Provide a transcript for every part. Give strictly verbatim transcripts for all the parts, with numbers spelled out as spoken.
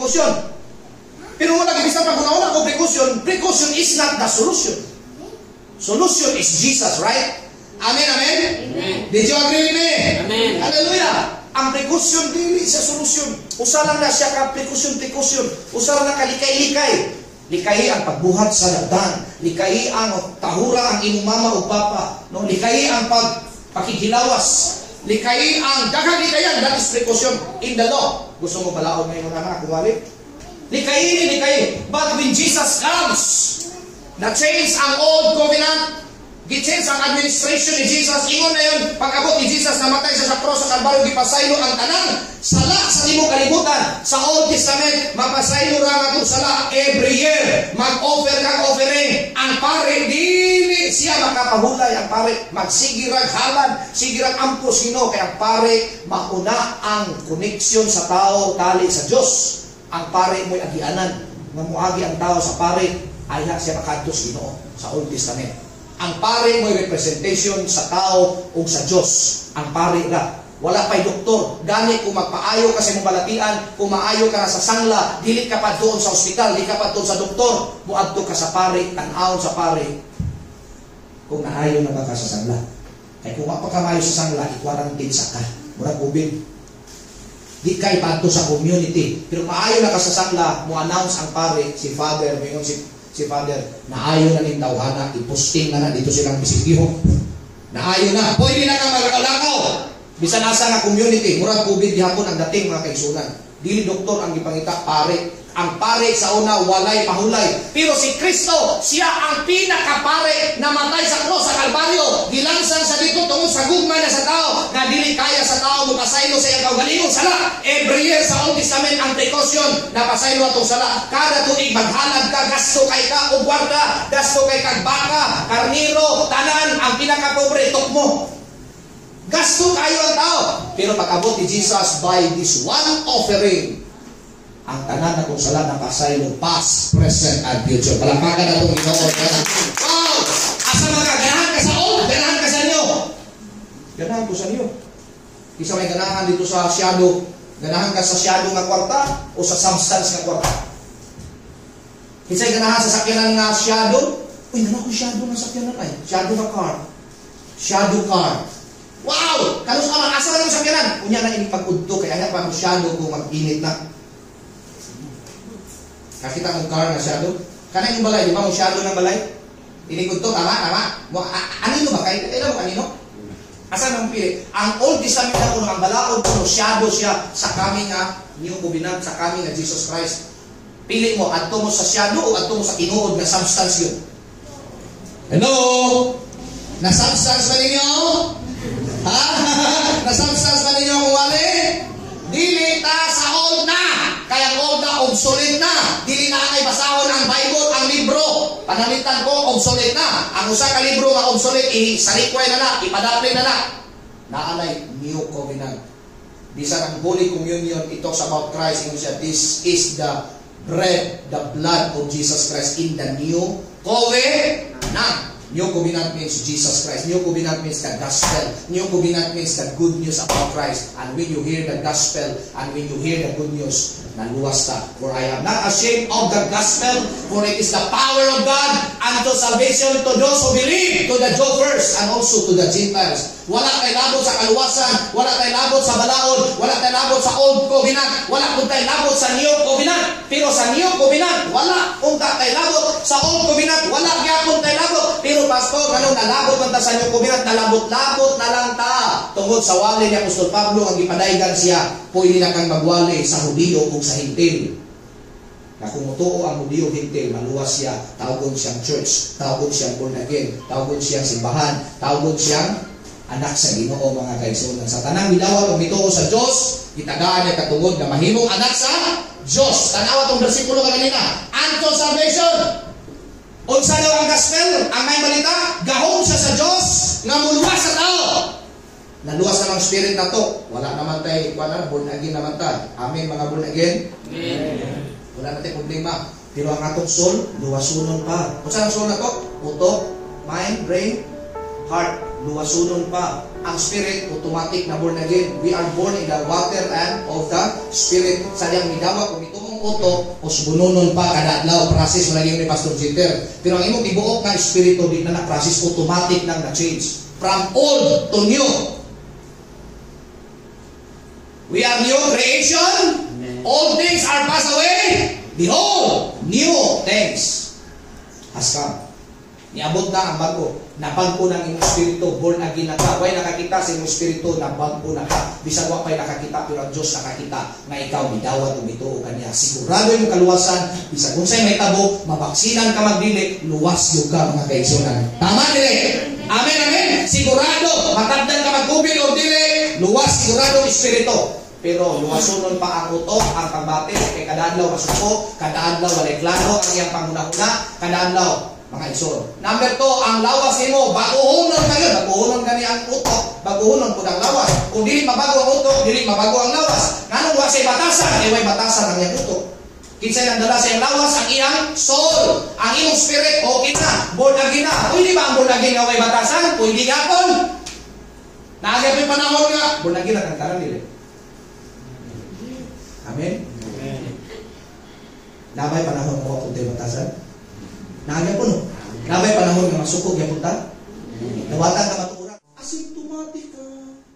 precaution. Pero wala gibisa pag una-una ko precaution, precaution is not the solution. Solution is Jesus, right? Amen, amen? Amen. Did you agree with me? Amen. Hallelujah. Ang precaution dili sa solusyon. Usa lang na siya ka precaution, precaution. Usa lang na kalikay-likay. Likay ang pagbuhat sa dagdan. Likay ang tahura ang imong mama o papa. No, likay ang pag pakikilawas. Likay ang daghang likayan. That is precaution in the law. Gusto mo palaon ngayon mga anak kumali? Likayin, likayin. But when Jesus comes, na-change ang old covenant, gi-change ang administration ni Jesus. Ingon na yun, pag-abot ni Jesus, namatay siya sa cross sa Kalbaryo, gipasaylo ang tanang sala sa limong kalibutan. Sa Old Testament, mapasaylo ra nga sala every year. Mag-offer kang offering. Ang pare, dili siya makapahulay. Ang pare, magsigirag halan, sigirag ampo sino. Kaya ang pare, mauna ang connection sa tao, tali sa Diyos. Ang pare mo'y agianan. Mamuagi ang tao sa pare, ay siya makadto sa Ginoo sa Old Testament. Ang pare mo'y representation sa tao o sa Diyos. Ang pare ra. Wala pa'y doktor. Gani kung magpaayo ka sa imong balatian, kung maayo ka na sa sangla, dili ka pa doon sa ospital, dili ka pa doon sa doktor, muadto ka sa pare, tan-awon sa pare. Kung naayo na ba ka sa sangla. Kaya kung mapakamayo sa sangla, i-quarantine sa ka. Murag ubin. Di kay padto sa community. Pero maayo na ka sa sangla, mo-announce ang pare, si Father, mayon si si Father, naayo na ning tawhana, iposting na na dito silang bisitiho. Naayo na. Pwede na ka maglakaw-lakaw. Bisan asa nga community, murag COVID gihapon ang dating mga kaigsunan. Dili doktor ang gipangita, pare. Ang pare sa una walay pahulay. Pero si Kristo, siya ang pinakapare na matay sa cross sa Kalbaryo. Gilansang sa dito tungod sa gugma na sa tao na dili kaya sa tao magpasaylo sa iyang kaugalingong sala. Every year sa Old Testament ang precaution na pasaylo atong sala. Kada tuig maghalad ka, gasto kay ka o gwarda, gasto kay kag baka, karniro, tanan, ang pinakapobre tukmo. Gasto kayo ang tao. Pero pag-abot ni Jesus by this one offering, ang tanan na kung sala na pasaylo, past, present, and future. Palampakan na itong inoon. Wow! Asa mga ganahan ka sa old, ganahan ka sa inyo. Ganahan ko sa inyo. Isa may ganahan dito sa shadow. Ganahan ka sa shadow nga kwarta o sa substance nga kwarta. Isa ganahan sa sakyanan nga shadow. Uy, naman ko shadow nga sakyanan ay. Shadow nga car. Shadow car. Wow! Kanus ka man, asa na yung sakyanan? Unya na ini pag-udto, kaya nga pa shadow kung mag-init na. Kakita mong car na shadow. Kana yung balay, di ba mong shadow ng balay? Inikod to, tama, tama. Mo, anino ba kayo? Kailan mo anino? Asa nang pili? Ang Old Testament na kuno, ang balaod kuno, shadow siya sa kami nga, New Covenant, sa kami nga Jesus Christ. Pili mo, adto mo sa shadow o adto mo sa tinuod na substance yun? Hello? Na substance ba ninyo? Ha? Na substance ba ninyo kung wali? Dili ta sa old na. Kaya old na, obsolete na. Dili na kay basahon ang Bible, ang libro. Panalitan ko, obsolete na. Ang usa ka libro nga obsolete, isalikway na na, ipadapli na na. Naalay, New Covenant. Bisan ang Holy Communion, it talks about Christ. Ino siya, this is the bread, the blood of Jesus Christ in the New Covenant. New Covenant means Jesus Christ. New Covenant means the gospel. New Covenant means the good news about Christ. And when you hear the gospel, and when you hear the good news, naluwas ta. For I am not ashamed of the gospel, for it is the power of God unto salvation to those who believe, to the Jew first, and also to the Gentiles. Wala tayo labot sa kaluwasan, wala tayo labot sa balaod, wala tayo labot sa Old Covenant, wala kung tayo labot sa New Covenant. Pero sa New Covenant, wala kung tayo labot. Sa Old Covenant, wala kung tayo labot. Pero pastor, ano, nalabot man ta sa New Covenant, nalabot-labot na lang ta. Tungod sa wali ni Apostol Pablo, ang ipadaygan siya, pwede na kang magwali sa Hudiyo o sa Hintil. Na kung mutuo ang Hudiyo Hintil, maluwas siya, tawagon siyang church, tawagon siyang born again, tawagon siyang simbahan, tawagon siyang anak sa Ginoo, mga kaigsunan. Sa tanang bilawan o mituo sa Diyos, itagaan niya katungod na mahimong anak sa Diyos. Tanawa itong versikulo kanina. Unto salvation. Unsa daw ang gospel? Ang may balita, gahom siya sa Diyos nga muluwas sa tao. Naluwas na ng spirit na to. Wala naman tayo, wala, born again naman tayo. Amen, mga born again? Amen. Wala natin problema. Pero ang atong soul, luwasunon pa. Unsa ang soul na to? Utok, mind, brain, heart. Luwasunon pa. Ang spirit, automatic na born again. We are born in the water and of the spirit. Sa diyang midawa, kung itong utok o subununon pa kada adlaw process man ni Pastor Jeter. Pero ang imong gibuok nga espiritu di na na process automatic nang na-change from old to new. We are new creation. All things are passed away. Behold, new things has come. Niabot na ang bago. Nabagpo ng imong espiritu, born again na ka. Way nakakita sa imong espiritu, nabagpo na ka. Bisag wa pay nakakita, pero ang Diyos nakakita nga ikaw midawat o bituo kaniya. Sigurado yung kaluwasan, bisag unsay may tabo, mabaksinan ka magdili, luwas yung ka mga kaigsunan. Tama dili? Amen, amen. Sigurado, matagdan ka magkubil o dili, luwas sigurado espiritu. Pero luwasunon pa ang utok, ang pagbati, kay kadadlaw masuko, kadadlaw walay klaro ang iyang pangunahuna, kadadlaw mga isor. Number two, ang lawas nimo, baguhunon kayo, baguhunon gani ang utok, baguhunon po ng lawas. Kung dili mabago ang utok, dili mabago ang lawas. Nganong wa say batasan, eh way batasan ang iyang utok. Kinsay ang dala sa iyang lawas, ang iyang soul, ang iyong spirit, o kita, born again na. Pwede ba ang born again nga way batasan? Pwede gapon. Naagay pa panahon nga, born again na kantaran nila. Amen? Amen. Nabay panahon mo kung tayo batasan? Nagay po no? Nabay panahon nga masukog yung punta? Nawatan ka matuurang? Asymptomatic ka.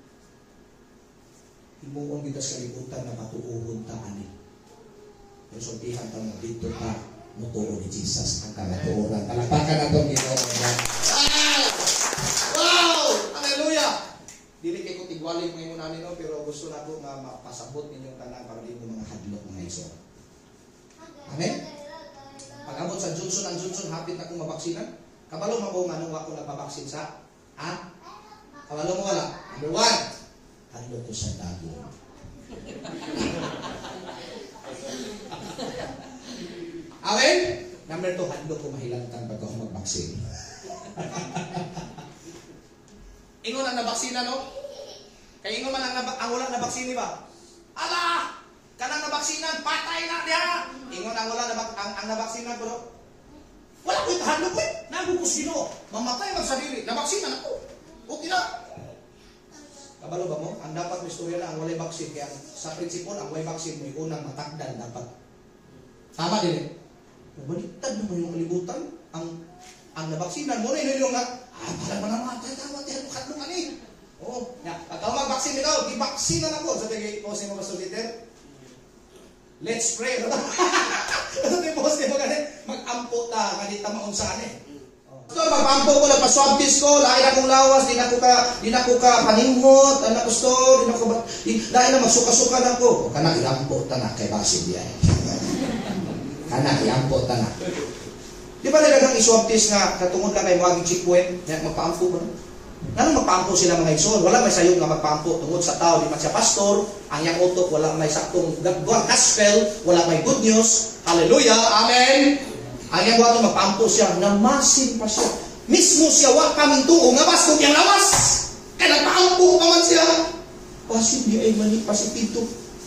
Himuong kita sa kalibutan na matuuhon ta ani. Yung suntihan ka mo dito ka mutuo ni Jesus ang kamatuuran. Talapakan na itong ginoo. Wow! Wow! Hallelujah! Dili kay ko tigwali mga imunan nino, pero gusto na ko nga mapasabot ninyong tanan para di mo mga hadlok mga iso. Amen? Pag-abot sa Johnson ang Johnson, hapit na kong mabaksinan. Kabalo mo ko nga nung ako nagpabaksin sa? Ha? Kabalo mo wala? Number one, hadlok ko sa daging. Amen? Number two, hadlok ko mahilantan pag ako magbaksin. Ingon ang nabaksina, no? Kaya ingon man ang, nab ang walang nabaksini ba? Ala! Kanang nabaksinan, patay na diya! Ingon ang walang nabak ang, ang nabaksinan, bro. Wala ko itahan ko eh. Nagugos gino. Mamatay mag sarili. Nabaksinan ako. Okay na. Kabalo ba mo? Ang dapat may istorya na ang walay baksin. Kaya sa prinsipon, ang walay baksin mo yung unang matakdan dapat. Tama din eh. Baliktad naman yung kalibutan. Ang ang nabaksinan mo na yun yung nga, ah, parang manamatay, tawag yan, makadlong ani. Oo, nga, pagka magbaksin ikaw, di-baksinan ako. Sabi kay Pose mo, Pastor Dieter, let's pray. Ano tayo Pose mo ganit? Mag-ampo ta, ganit ta maunsaan eh. So, mag-ampo ko, nagpa-swab test ko, lain akong lawas, di na ko ka, di na ko ka panimot, anak ko store, di na ko, di, lain na magsuka-suka na ko. Kana, i-ampo ta na, kay Basin diyan. Kana, i-ampo ta na. Di ba nalagang i-swab test nga katungod lang kay maging checkpoint na magpaampo ba? Nanong magpaampo sila mga igsoon? Wala may sayong nga magpaampo tungod sa tao, di man siya pastor, ang yang utok, wala may saktong gagawang gospel, wala may good news. Hallelujah! Amen! Ang yang wato magpaampo siya, namasin pa siya. Mismo siya, wak kaming tuong, nga bas kung yung lawas! Kaya nagpaampo pa man siya. Pasin niya ay mani pasipito.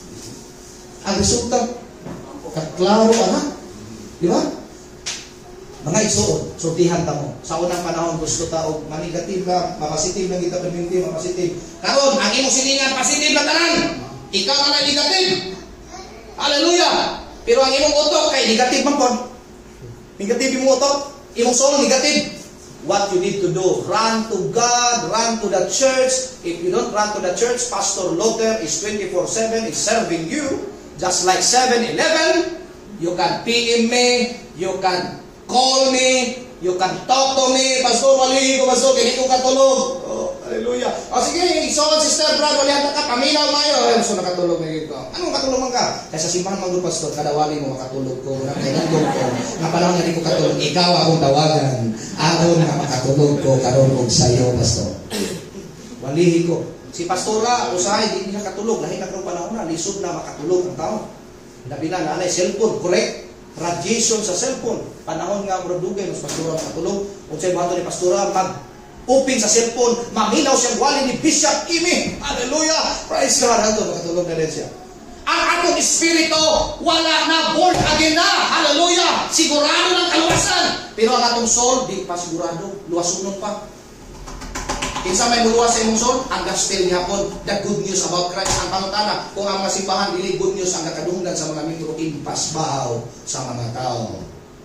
Ang resulta, kaklaro anak. Di ba? Mga igsoon, sortihan ta mo. Sa unang panahon gusto ta og manigative ka, mapasitive lang kita perminti, mapasitive. Karon, ang imong silingan positive na tanan. Ikaw na may negative. Hallelujah. Pero ang imong utok kay negative man pod. Negative imong utok, imong soul negative. What you need to do, run to God, run to the church. If you don't run to the church, Pastor Luther is twenty-four seven is serving you. Just like seven eleven, you can P M me, you can call me, you can talk to me, Pastor, mali ko, Pastor, kaya ko katulog. Oh, hallelujah. O sige, isoon, sister, brad, wali handa ka, paminaw mayo. Ay, so nakatulog na ito. Anong katulog man ka? Kaya sa simbahan mga Pastor, kadawali mo makatulog ko, muna kayo nandun ko. Nga panahon na rin ko katulog, ikaw akong tawagan. Ako na makatulog ko, karon og sayo, Pastor. Walihi ko. Si Pastora, usahay, hindi niya katulog. Lahi na karong panahon na, lisod na makatulog ang tao. Labi na, naalay, cellphone, correct? Radiation sa cellphone. Panahon nga brodugay mas pastora matulog. Kung sa'yo bato ni pastora mag-open sa cellphone, maminaw siyang wali ni Bishop Kimi. Hallelujah! Praise God! Ito, makatulog na rin siya. Ang atong espiritu, wala na, born again na. Hallelujah! Sigurado ng kaluwasan. Pero ang atong soul, di pa sigurado. Luwasunon pa. Kinsa may muluwas sa imong soul? Ang gospel gihapon, the good news about Christ. Ang pangutana, kung ang mga simbahan dili good news ang nakadunggan sa mga membro, impasbahaw sa mga tao.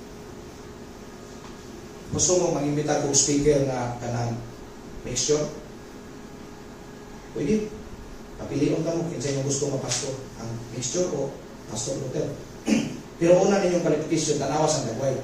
Gusto mo mag-imbita kong speaker na kanang mixture? Pwede. Papilion ka mo kinsa imong gusto mapastor, ang mixture o Pastor Luther. Pero una ninyong qualification, tanawas ang dagway.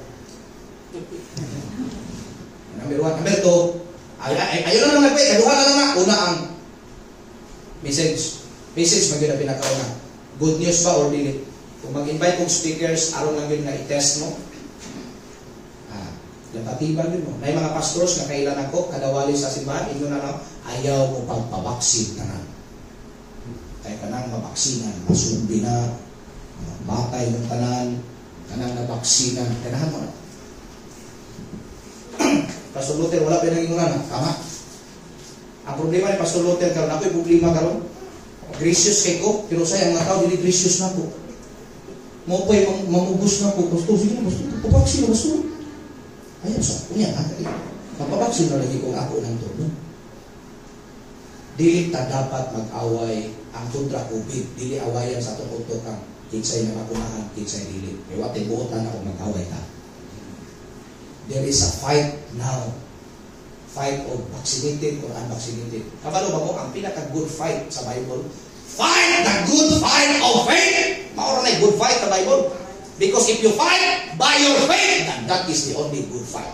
Number one. Number two, ay, ay, ayaw na lang nagway, kaduha na lang na. Una ang message. Message magiging na pinakauna. Good news ba or dili? Kung mag-invite kong speakers, aron lang yun na i-test mo. Ah, lapatiban yun mo. Na yung mga pastors na kailan ako, kadawali sa simbahan, inyo na lang, ayaw mo pagpabaksin ka na. Kaya ka nang mabaksinan, masumbi na, batay ng tanan, kanang nabaksinan, kanahan mo na. Pastor Luther, wala pa nang inungan, tama? Ang problema ni Pastor Luther, karon ako'y problema karon. Gracious kay ko, pero sayang mga tao, dili gracious na ko. Mo pa'y mamubos na ko, Pastor, sige na, Pastor, papabaksin na, Pastor. Ayun, sa kunya, ha? Papabaksin na lagi kung ako ng todo. Dili ta dapat mag-away ang kontra COVID, dili awayan sa tungkol kang kinsay na makunahan, kinsay dili. Kaya wating buotan ako mag-away ka. There is a fight now. Fight of vaccinated or unvaccinated. Kabalo ba mo, ang pinaka-good fight sa Bible? Fight the good fight of faith! Maura na good fight sa Bible. Because if you fight by your faith, then that is the only good fight.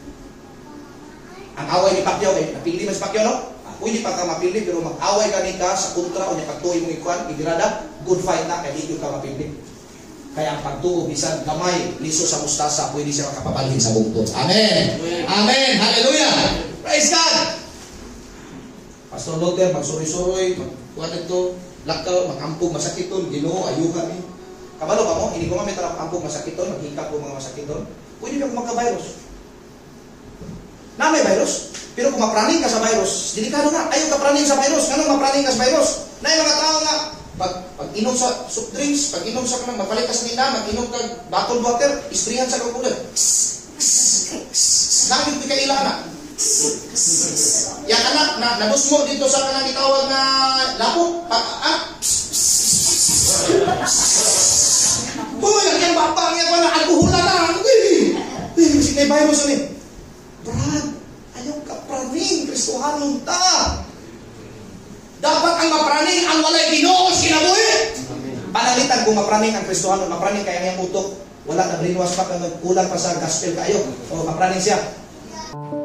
Ang away ni Pacquiao, eh, napili man si Pacquiao, no? Pwede pa ka mapili, pero mag-away ka ni ka sa kontra o niya pagtuloy mong ikuan, idirada, good fight na, kaya hindi ka mapili. Kaya ang pagtuo, bisan gamay, liso sa mustasa, pwede siya makapabalhin sa bungtod. Amen! Amen! Amen. Hallelujah! Praise God! Pastor Luther, magsuroy-suroy, magkuhan ito, lakaw, magampong masakiton, Ginoo, ayuhan eh. Kabalo ka mo, hindi ko mamit ang ampong masakiton, maghika po mga masakiton, pwede ka magka-virus. Na may virus? Pero kung mapraning ka sa virus, delikado na. Ayaw ka praning sa virus. Ganun mapraning ka sa virus? Na yung mga tao nga, pag, pag inom sa soft drinks, pag inom sa kanang, mapalit ka sa nila, mag inom ka bottled water, istrihan sa kalkulan. Naging pikaila na. Yan anak, na, nabus mo dito sa kanang itawag na lapok. Pag, ah, boy, ang babang yan pa na, alkohol na lang. Eh, may virus ulit. Brad, ayaw ka praning, Kristohanon ta. Dapat ang mapraning ang walay Ginoo sa kinabuhi. Panalitan kung mapraning ang Kristohanon, mapraning kaya niyang utok, wala na brainwash pa, kulang pa sa gospel kayo. O mapraning siya.